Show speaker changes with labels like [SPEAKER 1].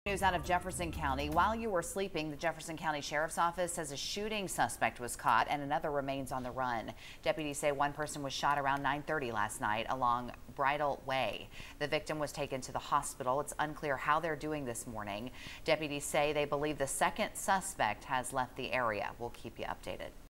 [SPEAKER 1] News out of Jefferson County. While you were sleeping, the Jefferson County Sheriff's Office says a shooting suspect was caught and another remains on the run. Deputies say one person was shot around 9:30 last night along Bridle Way. The victim was taken to the hospital. It's unclear how they're doing this morning. Deputies say they believe the second suspect has left the area. We'll keep you updated.